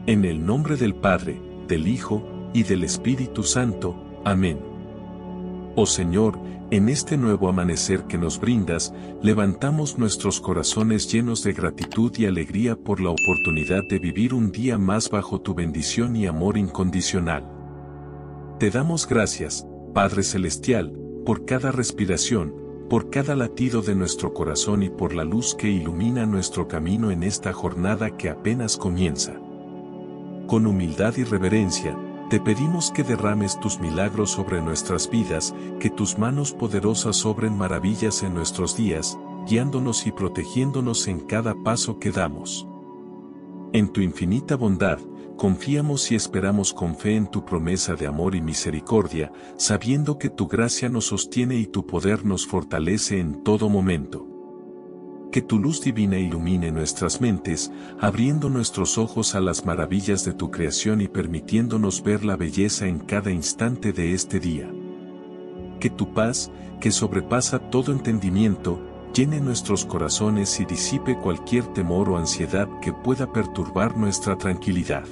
En el nombre del Padre, del Hijo, y del Espíritu Santo. Amén. Oh Señor, en este nuevo amanecer que nos brindas, levantamos nuestros corazones llenos de gratitud y alegría por la oportunidad de vivir un día más bajo tu bendición y amor incondicional. Te damos gracias, Padre Celestial, por cada respiración, por cada latido de nuestro corazón y por la luz que ilumina nuestro camino en esta jornada que apenas comienza. Con humildad y reverencia, te pedimos que derrames tus milagros sobre nuestras vidas, que tus manos poderosas obren maravillas en nuestros días, guiándonos y protegiéndonos en cada paso que damos. En tu infinita bondad, confiamos y esperamos con fe en tu promesa de amor y misericordia, sabiendo que tu gracia nos sostiene y tu poder nos fortalece en todo momento. Que tu luz divina ilumine nuestras mentes, abriendo nuestros ojos a las maravillas de tu creación y permitiéndonos ver la belleza en cada instante de este día. Que tu paz, que sobrepasa todo entendimiento, llene nuestros corazones y disipe cualquier temor o ansiedad que pueda perturbar nuestra tranquilidad.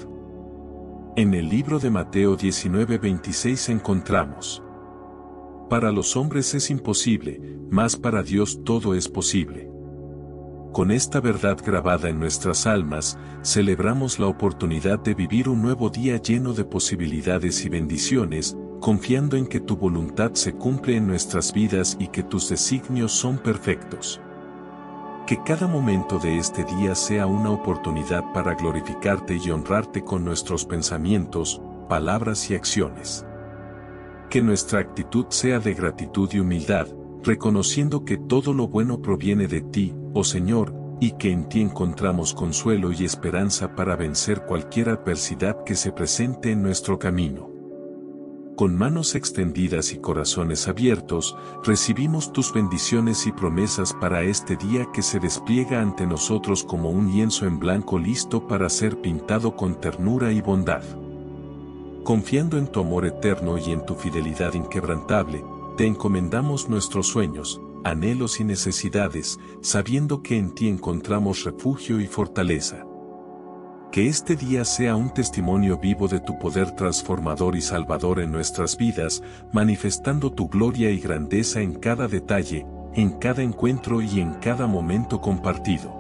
En el libro de Mateo 19:26 encontramos: Para los hombres es imposible, mas para Dios todo es posible. Con esta verdad grabada en nuestras almas, celebramos la oportunidad de vivir un nuevo día lleno de posibilidades y bendiciones, confiando en que tu voluntad se cumple en nuestras vidas y que tus designios son perfectos. Que cada momento de este día sea una oportunidad para glorificarte y honrarte con nuestros pensamientos, palabras y acciones. Que nuestra actitud sea de gratitud y humildad, reconociendo que todo lo bueno proviene de ti, oh Señor, y que en ti encontramos consuelo y esperanza para vencer cualquier adversidad que se presente en nuestro camino. Con manos extendidas y corazones abiertos, recibimos tus bendiciones y promesas para este día que se despliega ante nosotros como un lienzo en blanco listo para ser pintado con ternura y bondad. Confiando en tu amor eterno y en tu fidelidad inquebrantable, te encomendamos nuestros sueños, anhelos y necesidades, sabiendo que en ti encontramos refugio y fortaleza. Que este día sea un testimonio vivo de tu poder transformador y salvador en nuestras vidas, manifestando tu gloria y grandeza en cada detalle, en cada encuentro y en cada momento compartido.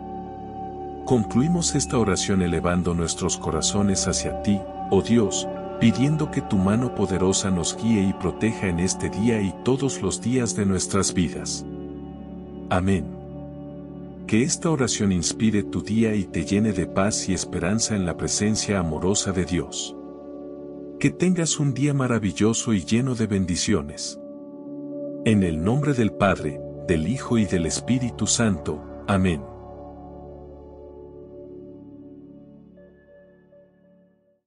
Concluimos esta oración elevando nuestros corazones hacia ti, oh Dios, pidiendo que tu mano poderosa nos guíe y proteja en este día y todos los días de nuestras vidas. Amén. Que esta oración inspire tu día y te llene de paz y esperanza en la presencia amorosa de Dios. Que tengas un día maravilloso y lleno de bendiciones. En el nombre del Padre, del Hijo y del Espíritu Santo. Amén.